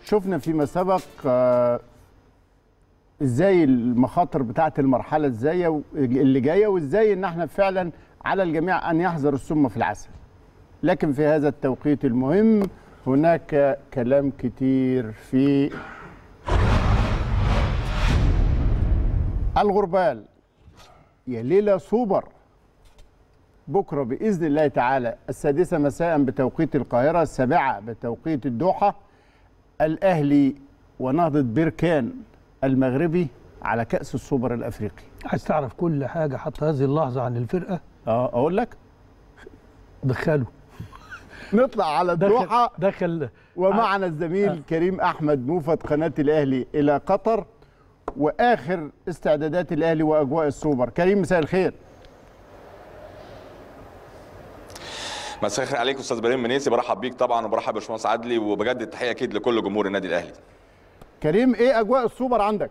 شفنا فيما سبق ازاي المخاطر بتاعه المرحله اللي جايه، وازاي ان احنا فعلا على الجميع ان يحذر السم في العسل. لكن في هذا التوقيت المهم هناك كلام كتير في الغربال. يا ليلة سوبر بكرة بإذن الله تعالى 6 مساء بتوقيت القاهرة، 7 بتوقيت الدوحة. الأهلي ونهضة بركان المغربي على كأس السوبر الأفريقي. عايز تعرف كل حاجة حتى هذه اللحظة عن الفرقة؟ أقول لك دخله. نطلع على الدوحة. دخل ومعنا الزميل كريم أحمد موفد قناة الأهلي إلى قطر، وآخر استعدادات الأهلي وأجواء السوبر. كريم مساء الخير. مساء الخير عليكم استاذ ابراهيم منيسي، برحب بيك طبعا وبرحب باشمهندس عدلي، وبجدد التحيه اكيد لكل جمهور النادي الاهلي. كريم، ايه اجواء السوبر عندك؟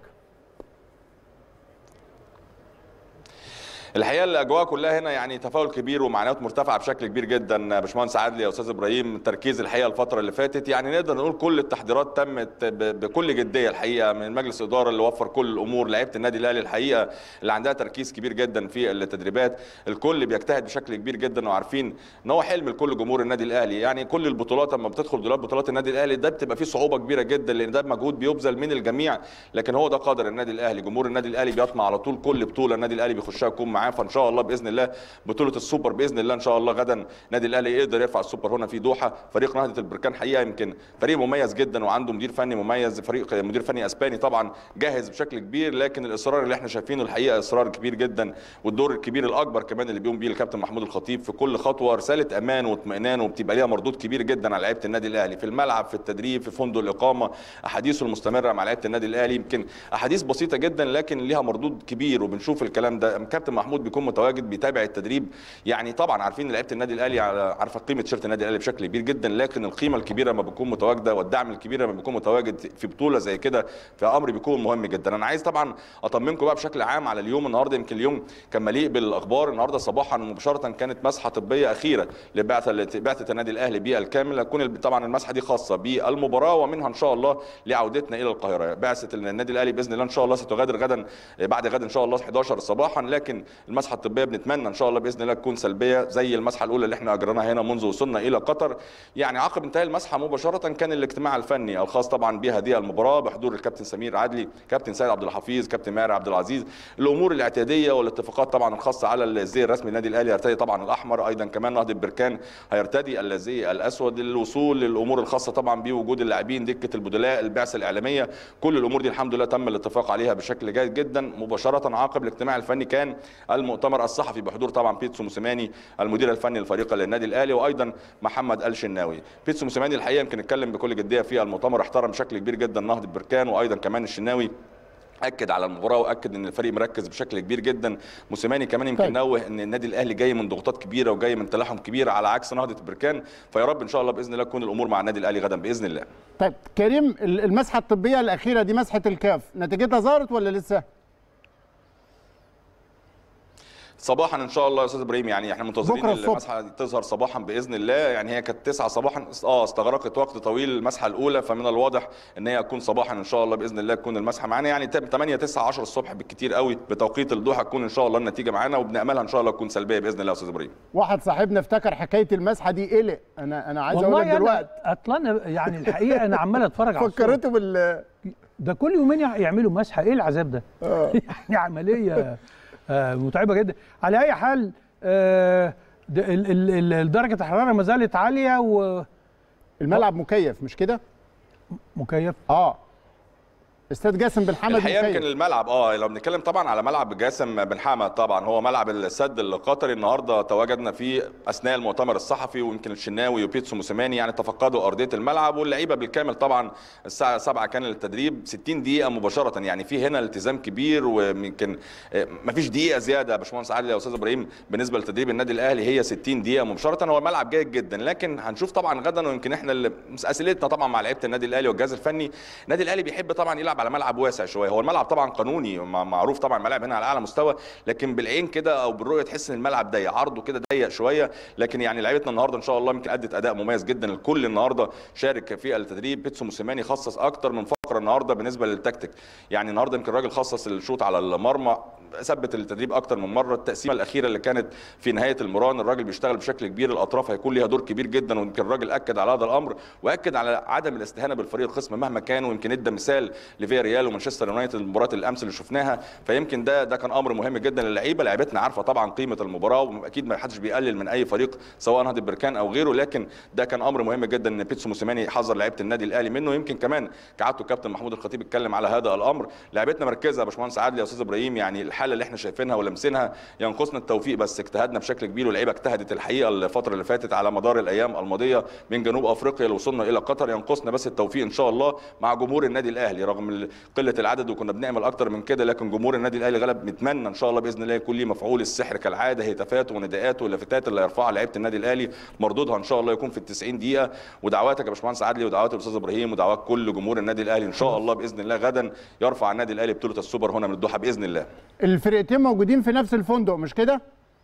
الحقيقه الاجواء كلها هنا يعني تفاؤل كبير ومعنويات مرتفعه بشكل كبير جدا. باشمهندس عدلي يا استاذ ابراهيم، تركيز الحقيقه الفتره اللي فاتت يعني نقدر نقول كل التحضيرات تمت بكل جديه الحقيقه من مجلس الاداره اللي وفر كل الامور. لعيبه النادي الاهلي الحقيقه اللي عندها تركيز كبير جدا في التدريبات، الكل بيجتهد بشكل كبير جدا، وعارفين ان هو حلم لكل جمهور النادي الاهلي. يعني كل البطولات لما بتدخل دولاب بطولات النادي الاهلي ده بتبقى فيه صعوبه كبيره جدا، لان ده مجهود بيبذل من الجميع، لكن هو ده قدر النادي الاهلي. جمهور النادي الاهلي بيطمع على طول كل بطوله النادي الاهلي بيخشها يكون معاه، فان شاء الله باذن الله بطوله السوبر باذن الله ان شاء الله غدا النادي الاهلي يقدر يرفع السوبر هنا في دوحه. فريق نهضه البركان حقيقه يمكن فريق مميز جدا وعنده مدير فني مميز، فريق مدير فني اسباني طبعا جاهز بشكل كبير، لكن الاصرار اللي احنا شايفينه الحقيقه اصرار كبير جدا، والدور الكبير الاكبر كمان اللي بيقوم بيه الكابتن محمود الخطيب في كل خطوه رساله امان واطمئنان، وبتبقى ليها مردود كبير جدا على لعيبه النادي الاهلي في الملعب، في التدريب، في فندق الاقامه. احاديثه المستمره مع لعيبه النادي الاهلي يمكن احاديث بسيطه جدا لكن ليها مردود كبير، وبنشوف الكلام ده. الكابتن محمود بيكون متواجد بيتابع التدريب. يعني طبعا عارفين لعيبه النادي الاهلي عارفه قيمه تيشيرت النادي الاهلي بشكل كبير جدا، لكن القيمه الكبيره لما بتكون متواجده والدعم الكبير لما بيكون متواجد في بطوله زي كده في امر بيكون مهم جدا. انا عايز طبعا اطمنكم بقى بشكل عام على اليوم النهارده. يمكن اليوم كان مليء بالاخبار. النهارده صباحا مباشره كانت مسحه طبيه اخيره لبعثه النادي الاهلي بالكامل، هتكون طبعا المسحه دي خاصه بالمباراه، ومنها ان شاء الله لعودتنا الى القاهره. بعثه النادي الاهلي باذن الله ان شاء الله ستغادر غدا بعد غد ان شاء الله 11 صباحا، لكن المسحه الطبيه بنتمنى ان شاء الله باذن الله تكون سلبيه زي المسحه الاولى اللي احنا اجرناها هنا منذ وصولنا الى قطر. يعني عقب انتهاء المسحه مباشره كان الاجتماع الفني الخاص طبعا بهذه المباراه بحضور الكابتن سمير عدلي، كابتن سيد عبد الحفيظ، كابتن ماهر عبد العزيز. الامور الاعتياديه والاتفاقات طبعا الخاصه على الزي الرسمي للنادي الاهلي يرتدي طبعا الاحمر، ايضا كمان نهضه بركان هيرتدي الزي الاسود. الوصول للامور الخاصه طبعا بوجود اللاعبين، دكه البدلاء، البعثه الاعلاميه، كل الامور دي الحمد لله تم الاتفاق عليها بشكل جيد جدا. مباشره عقب الاجتماع الفني كان المؤتمر الصحفي بحضور طبعا بيتسو موسيماني المدير الفني للفريق للنادي الاهلي، وايضا محمد الشناوي. بيتسو موسيماني الحقيقه يمكن اتكلم بكل جديه في المؤتمر، احترم بشكل كبير جدا نهضه بركان، وايضا كمان الشناوي اكد على المباراه واكد ان الفريق مركز بشكل كبير جدا. موسيماني كمان يمكن نوه ان النادي الاهلي جاي من ضغوطات كبيره وجاي من تلاحم كبير على عكس نهضه بركان، فيا رب ان شاء الله باذن الله تكون الامور مع النادي الاهلي غدا باذن الله. طيب كريم، المسحه الطبيه الاخيره دي مسحه الكاف نتيجتها ظهرت ولا لسه؟ صباحا ان شاء الله يا استاذ ابراهيم، يعني احنا منتظرين المسحه تظهر صباحا باذن الله. يعني هي كانت 9 صباحا، استغرقت وقت طويل المسحه الاولى، فمن الواضح ان هي هتكون صباحا ان شاء الله باذن الله تكون المسحه معانا. يعني 8 9 10 الصبح بالكثير قوي بتوقيت الضحى تكون ان شاء الله النتيجه معانا، وبناملها ان شاء الله تكون سلبيه باذن الله يا استاذ ابراهيم. واحد صاحبنا افتكر حكايه المسحه دي قلق. انا عايز اقول لك دلوقتي اطلع يعني الحقيقه انا عمال اتفرج على فكرته ده كل يومين يعملوا مسحه، ايه العذاب ده؟ يعني عمليه متعبه جدا. على اي حال درجه الحراره ما زالت عاليه الملعب مكيف مش كده؟ مكيف؟ استاد جاسم بن حمد الحقيقه يمكن الملعب لو بنتكلم طبعا على ملعب جاسم بن حمد، طبعا هو ملعب السد القطري. النهارده تواجدنا فيه اثناء المؤتمر الصحفي، ويمكن الشناوي وبيتسو موسيماني يعني تفقدوا ارضيه الملعب، واللعيبه بالكامل طبعا الساعه 7 كان التدريب 60 دقيقه مباشره. يعني في هنا التزام كبير، ويمكن ما فيش دقيقه زياده يا باشمهندس عادل يا استاذ ابراهيم بالنسبه لتدريب النادي الاهلي، هي 60 دقيقه مباشره. هو الملعب جيد جدا، لكن هنشوف طبعا غدا، ويمكن احنا اسئلتنا طبعا مع لعيبه النادي الاهلي والجهاز الفني. النادي الاهلي بيحب طبعا يلعب بنلعب على ملعب واسع شويه. هو الملعب طبعا قانوني معروف طبعا، الملاعب هنا على اعلى مستوى، لكن بالعين كده او بالرؤيه تحس ان الملعب ضيق، عرضه كده ضيق شويه. لكن يعني لعيبتنا النهارده ان شاء الله يمكن ادت اداء مميز جدا. الكل النهارده شارك في التدريب. بيتسو موسيماني خصص اكتر من فقره النهارده بالنسبه للتكتيك. يعني النهارده يمكن الراجل خصص الشوط على المرمى، ثبت التدريب اكتر من مره. التقسيمه الاخيره اللي كانت في نهايه المران الراجل بيشتغل بشكل كبير، الاطراف هيكون ليها دور كبير جدا، ويمكن الراجل اكد على هذا الامر واكد على عدم الاستهانه بالفريق الخصم مهما كان. ويمكن ادى مثال لفيا ريال ومانشستر يونايتد المباراه الامس اللي شفناها. فيمكن ده كان امر مهم جدا للعيبه. لعيبتنا عارفه طبعا قيمه المباراه، واكيد ما حدش بيقلل من اي فريق سواء نهضه بركان او غيره، لكن ده كان امر مهم جدا ان بيتسو موسيماني حذر لعيبه النادي الاهلي منه. يمكن كمان كعادته الكابتن محمود الخطيب اتكلم على هذا الامر. لعيبتنا مركزه يا باشمهندس عادل يا استاذ ابراهيم، يعني الحاله اللي احنا شايفينها ولمسينها ينقصنا التوفيق، بس اجتهدنا بشكل كبير واللعيبه اجتهدت الحقيقه الفتره اللي فاتت على مدار الايام الماضيه من جنوب افريقيا اللي وصلنا الى قطر. ينقصنا بس التوفيق ان شاء الله مع جمهور النادي الاهلي رغم قله العدد، وكنا بنعمل اكتر من كده، لكن جمهور النادي الاهلي غلب. نتمنى ان شاء الله باذن الله يكون ليه مفعول السحر كالعاده، هتافاته ونداءاته واللافتات اللي هيرفعها لعيبه النادي الاهلي مردودها ان شاء الله يكون في ال90 دقيقه. ودعواتك يا باشمهندس عادلي ودعوات الاستاذ ابراهيم ودعوات كل جمهور النادي الاهلي ان شاء الله باذن الله غدا يرفع النادي الاهلي بطوله السوبر هنا من الدوحه باذن الله. الفرقتين موجودين في نفس الفندق مش كده؟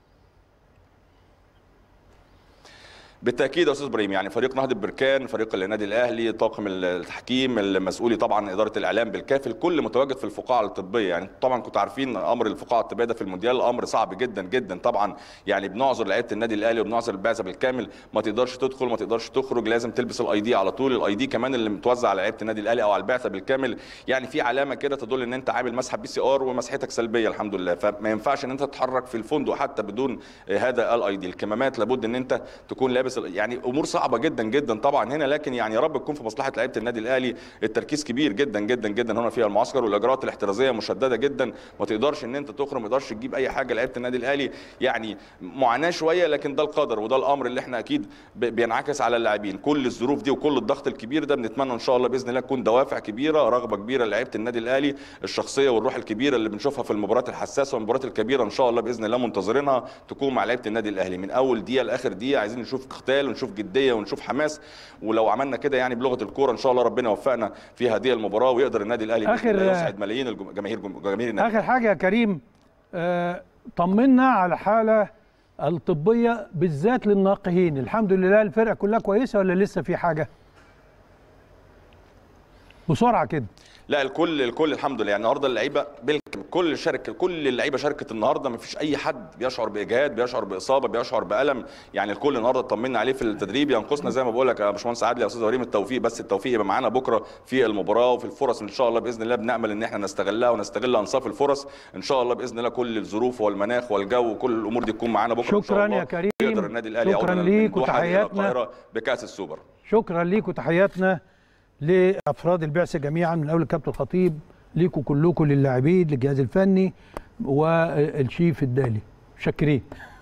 بالتاكيد يا استاذ ابراهيم، يعني فريق نهضه بركان، فريق النادي الاهلي، طاقم التحكيم، المسؤولي طبعا اداره الاعلام بالكافل، كل متواجد في الفقاعه الطبيه. يعني طبعا كنتوا عارفين امر الفقاعه الطبيه ده في المونديال امر صعب جدا جدا طبعا. يعني بنعذر لعيبه النادي الاهلي وبنعذر البعثه بالكامل، ما تقدرش تدخل ما تقدرش تخرج، لازم تلبس الاي دي على طول. الاي دي كمان اللي متوزع على لعيبه النادي الاهلي او على البعثه بالكامل، يعني في علامه كده تدل ان انت عامل مسحه بي سي ار ومسحتك سلبيه الحمد لله، فما ينفعش ان انت تتحرك في الفندق حتى بدون هذا الاي دي. الكمامات لابد ان انت تكون لابس، يعني امور صعبه جدا جدا طبعا هنا، لكن يعني يا رب تكون في مصلحه لعيبه النادي الاهلي. التركيز كبير جدا جدا جدا هنا في المعسكر، والاجراءات الاحترازيه مشدده جدا، ما تقدرش ان انت تخرج، ما تقدرش تجيب اي حاجه. لعيبه النادي الاهلي يعني معاناه شويه، لكن ده القدر وده الامر اللي احنا اكيد بينعكس على اللاعبين. كل الظروف دي وكل الضغط الكبير ده بنتمنى ان شاء الله باذن الله تكون دوافع كبيره، رغبه كبيره لعيبه النادي الاهلي، الشخصيه والروح الكبيره اللي بنشوفها في المباريات الحساسه والمباريات الكبيره ان شاء الله باذن الله منتظرينها تكون مع لعيبه النادي الاهلي من اول دقيقه لاخر دقيقه. عايزين نشوف قتال ونشوف جديه ونشوف حماس، ولو عملنا كده يعني بلغه الكوره ان شاء الله ربنا يوفقنا في هذه المباراه ويقدر النادي الاهلي يسعد ملايين الجماهير النادي. اخر حاجه يا كريم، طمنا على الحاله الطبيه بالذات للناقهين. الحمد لله الفرقه كلها كويسه ولا لسه في حاجه؟ بسرعه كده. لا الكل الحمد لله. يعني النهارده اللعيبه كل اللعيبه شاركت النهارده، ما فيش اي حد بيشعر باجهاد، بيشعر باصابه، بيشعر بالم. يعني الكل النهارده اطمنا عليه في التدريب. ينقصنا زي ما بقول لك يا باشمهندس عادل يا استاذ ابراهيم التوفيق، بس التوفيق يبقى معانا بكره في المباراه وفي الفرص ان شاء الله باذن الله. بنامل ان احنا نستغلها ونستغل انصاف الفرص ان شاء الله باذن الله. كل الظروف والمناخ والجو وكل الامور دي تكون معانا بكره ان شاء الله. شكرا يا كريم، يقدر النادي الاهلي شكرا ليك وتحياتنا بكاس السوبر. شكرا ليك وتحياتنا لافراد البعثه جميعا من اول الكابتن الخطيب ليكوا كلكم، للاعبين، للجهاز الفني والشيف الدالي. شاكرين.